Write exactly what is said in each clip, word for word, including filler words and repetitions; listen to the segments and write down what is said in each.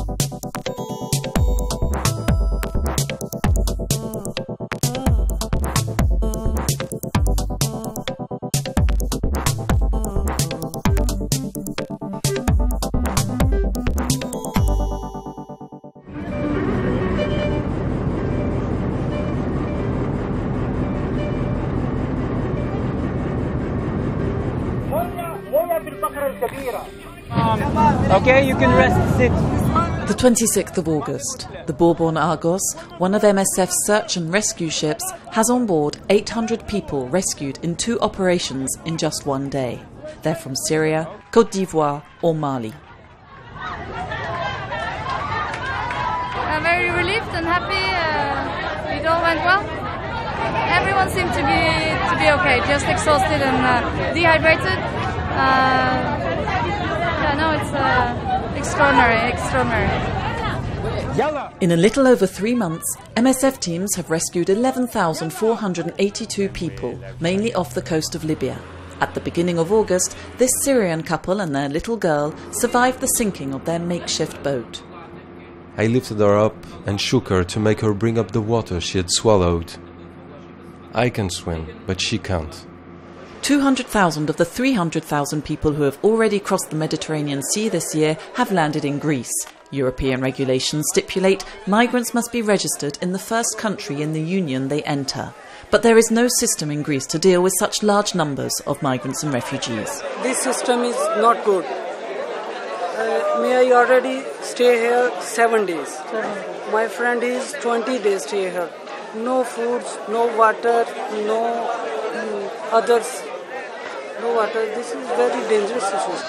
Okay, you can rest, sit. The twenty-sixth of August, the Bourbon Argos, one of M S F's search and rescue ships, has on board eight hundred people rescued in two operations in just one day. They're from Syria, Côte d'Ivoire or Mali. I'm very relieved and happy. Uh, it all went well. Everyone seemed to be to be okay, just exhausted and uh, dehydrated. Uh, yeah, no, it's uh, extraordinary, extraordinary. In a little over three months, M S F teams have rescued eleven thousand four hundred eighty-two people, mainly off the coast of Libya. At the beginning of August, this Syrian couple and their little girl survived the sinking of their makeshift boat. I lifted her up and shook her to make her bring up the water she had swallowed. I can swim, but she can't. two hundred thousand of the three hundred thousand people who have already crossed the Mediterranean Sea this year have landed in Greece. European regulations stipulate migrants must be registered in the first country in the Union they enter. But there is no system in Greece to deal with such large numbers of migrants and refugees. This system is not good. Uh, may I already stay here seven days. My friend is twenty days stay here. No foods, no water, no um, others. No water. This is very dangerous situation.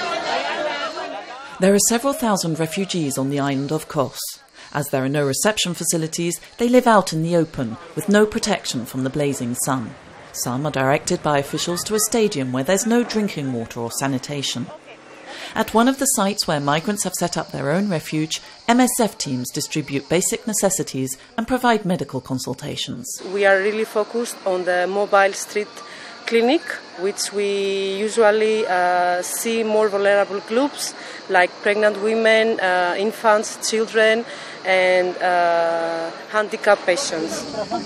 There are several thousand refugees on the island of Kos. As there are no reception facilities, they live out in the open, with no protection from the blazing sun. Some are directed by officials to a stadium where there's no drinking water or sanitation. At one of the sites where migrants have set up their own refuge, M S F teams distribute basic necessities and provide medical consultations. We are really focused on the mobile street clinic, which we usually uh, see more vulnerable groups like pregnant women, uh, infants, children, and uh, handicapped patients.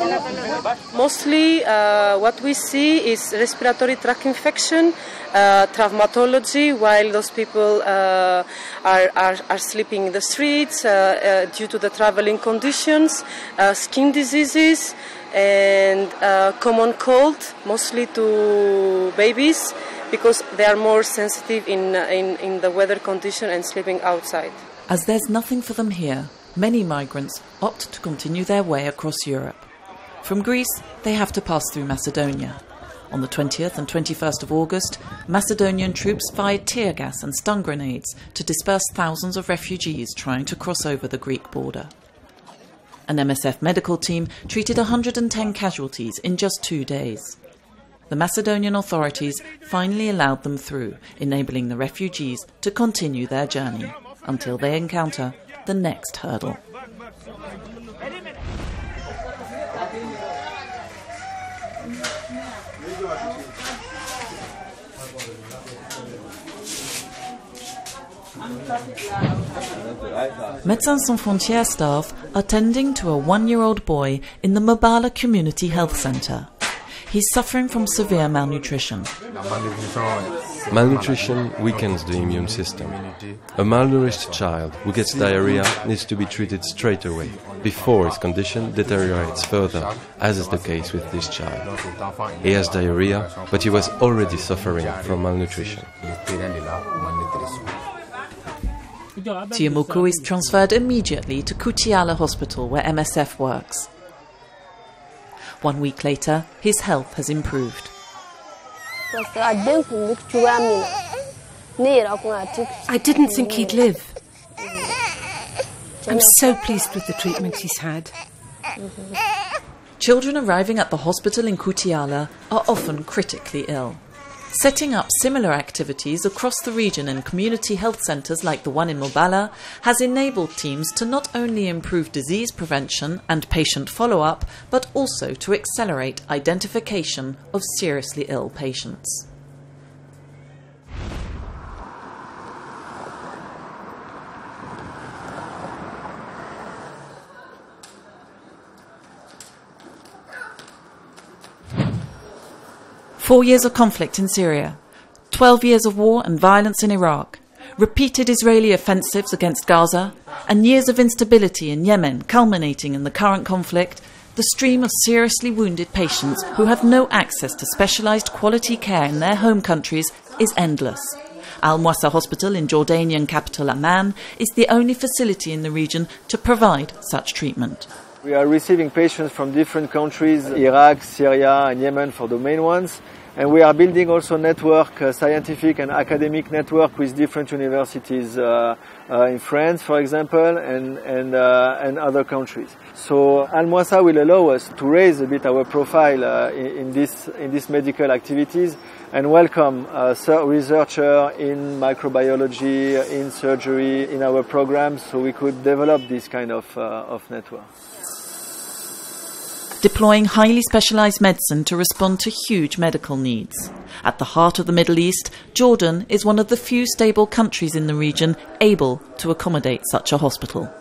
Mostly uh, what we see is respiratory tract infection, uh, traumatology, while those people uh, are, are, are sleeping in the streets uh, uh, due to the traveling conditions, uh, skin diseases, and uh, common cold, mostly to babies, because they are more sensitive in, in, in the weather condition and sleeping outside. As there's nothing for them here, many migrants opt to continue their way across Europe. From Greece, they have to pass through Macedonia. On the twentieth and twenty-first of August, Macedonian troops fired tear gas and stun grenades to disperse thousands of refugees trying to cross over the Greek border. An M S F medical team treated one hundred ten casualties in just two days. The Macedonian authorities finally allowed them through, enabling the refugees to continue their journey until they encounter the next hurdle. Médecins Sans Frontières staff are tending to a one-year-old boy in the Mobala Community Health Centre. He's suffering from severe malnutrition. Malnutrition weakens the immune system. A malnourished child who gets diarrhea needs to be treated straight away, before his condition deteriorates further, as is the case with this child. He has diarrhea, but he was already suffering from malnutrition. Tiamuku is transferred immediately to Kutiala Hospital, where M S F works. One week later, his health has improved. I didn't think he'd live. I'm so pleased with the treatment he's had. Children arriving at the hospital in Kutiala are often critically ill. Setting up similar activities across the region in community health centres like the one in Mobala has enabled teams to not only improve disease prevention and patient follow-up, but also to accelerate identification of seriously ill patients. Four years of conflict in Syria, twelve years of war and violence in Iraq, repeated Israeli offensives against Gaza, and years of instability in Yemen culminating in the current conflict, the stream of seriously wounded patients who have no access to specialised quality care in their home countries is endless. Al-Mwasa Hospital in Jordanian capital Amman is the only facility in the region to provide such treatment. We are receiving patients from different countries, Iraq, Syria and Yemen for the main ones. And we are building also network, uh, scientific and academic network with different universities uh, uh, in France, for example, and, and, uh, and other countries. So Al-Mwasa will allow us to raise a bit our profile uh, in, in, this, in these medical activities and welcome uh, researchers in microbiology, in surgery, in our programs, so we could develop this kind of, uh, of network. Deploying highly specialised medicine to respond to huge medical needs. At the heart of the Middle East, Jordan is one of the few stable countries in the region able to accommodate such a hospital.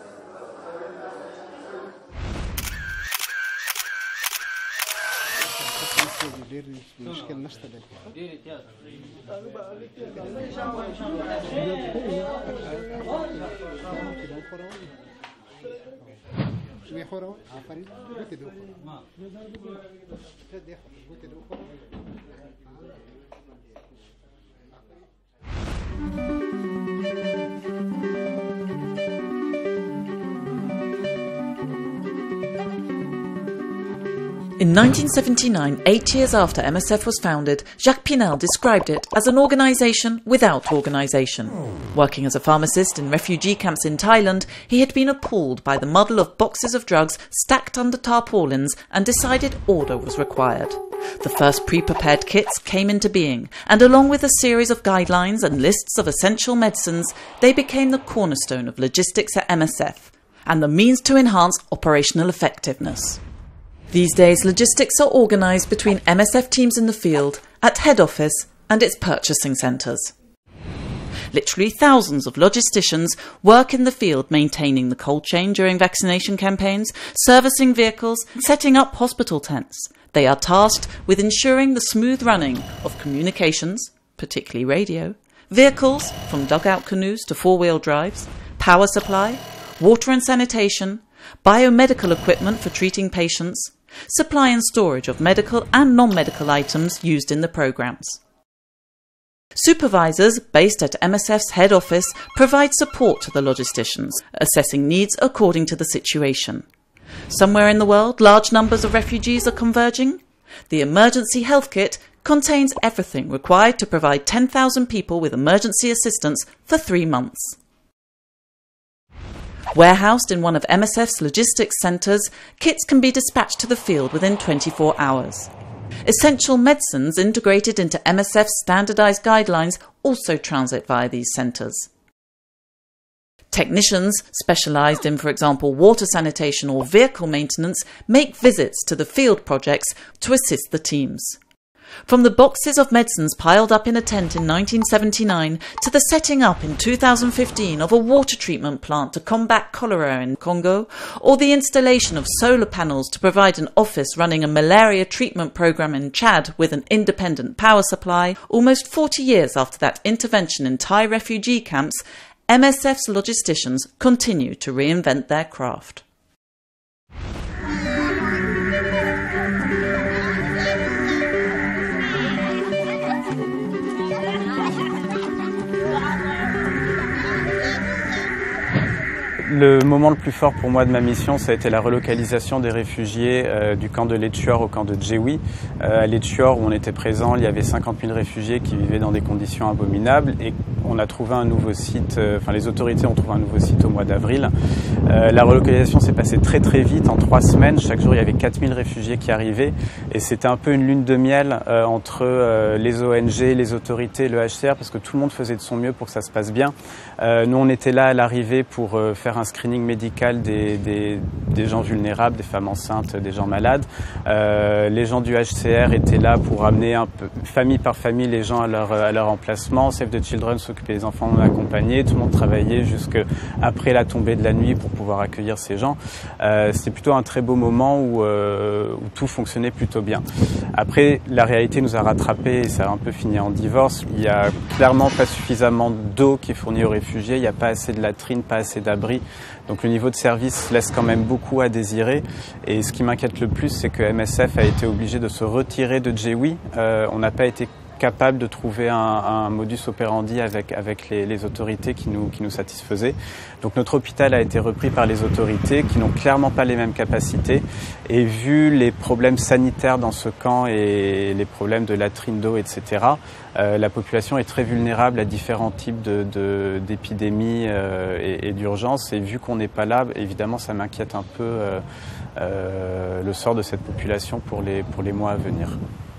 In nineteen seventy-nine, eight years after M S F was founded, Jacques Pinel described it as an organisation without organisation. Working as a pharmacist in refugee camps in Thailand, he had been appalled by the muddle of boxes of drugs stacked under tarpaulins and decided order was required. The first pre-prepared kits came into being, and along with a series of guidelines and lists of essential medicines, they became the cornerstone of logistics at M S F and the means to enhance operational effectiveness. These days, logistics are organised between M S F teams in the field, at head office and its purchasing centres. Literally thousands of logisticians work in the field maintaining the cold chain during vaccination campaigns, servicing vehicles, and setting up hospital tents. They are tasked with ensuring the smooth running of communications, particularly radio, vehicles from dugout canoes to four-wheel drives, power supply, water and sanitation, biomedical equipment for treating patients, supply and storage of medical and non-medical items used in the programmes. Supervisors based at M S F's head office provide support to the logisticians, assessing needs according to the situation. Somewhere in the world, large numbers of refugees are converging. The emergency health kit contains everything required to provide ten thousand people with emergency assistance for three months. Warehoused in one of M S F's logistics centres, kits can be dispatched to the field within twenty-four hours. Essential medicines integrated into M S F's standardised guidelines also transit via these centres. Technicians specialised in, for example, water sanitation or vehicle maintenance make visits to the field projects to assist the teams. From the boxes of medicines piled up in a tent in nineteen seventy-nine to the setting up in two thousand fifteen of a water treatment plant to combat cholera in Congo, or the installation of solar panels to provide an office running a malaria treatment programme in Chad with an independent power supply, almost forty years after that intervention in Thai refugee camps, M S F's logisticians continue to reinvent their craft. Le moment le plus fort pour moi de ma mission, ça a été la relocalisation des réfugiés euh, du camp de Letchior au camp de Djewi. Euh, à Letchior, où on était présent, il y avait cinquante mille réfugiés qui vivaient dans des conditions abominables et on a trouvé un nouveau site, euh, enfin les autorités ont trouvé un nouveau site au mois d'avril. Euh, la relocalisation s'est passée très très vite, en trois semaines. Chaque jour, il y avait quatre mille réfugiés qui arrivaient et c'était un peu une lune de miel euh, entre euh, les O N G, les autorités, le H C R, parce que tout le monde faisait de son mieux pour que ça se passe bien. Euh, nous, on était là à l'arrivée pour euh, faire un screening médical des, des, des gens vulnérables, des femmes enceintes, des gens malades. Euh, les gens du H C R étaient là pour amener un peu, famille par famille les gens à leur, à leur emplacement. Save the Children s'occupait des enfants non accompagnés. Tout le monde travaillait jusqu'après la tombée de la nuit pour pouvoir accueillir ces gens. Euh, C'était plutôt un très beau moment où, euh, où tout fonctionnait plutôt bien. Après, la réalité nous a rattrapés et ça a un peu fini en divorce. Il y a clairement pas suffisamment d'eau qui est fournie aux réfugiés. Il n'y a pas assez de latrines, pas assez d'abris. Donc le niveau de service laisse quand même beaucoup à désirer. Et ce qui m'inquiète le plus, c'est que M S F a été obligé de se retirer de Jewi. Euh, on n'a pas été capable de trouver un, un modus operandi avec, avec les, les autorités qui nous, qui nous satisfaisaient. Donc notre hôpital a été repris par les autorités qui n'ont clairement pas les mêmes capacités. Et vu les problèmes sanitaires dans ce camp et les problèmes de latrines d'eau, et cetera, euh, la population est très vulnérable à différents types de, de, d'épidémies euh, et, et d'urgences. Et vu qu'on n'est pas là, évidemment, ça m'inquiète un peu euh, euh, le sort de cette population pour les, pour les mois à venir.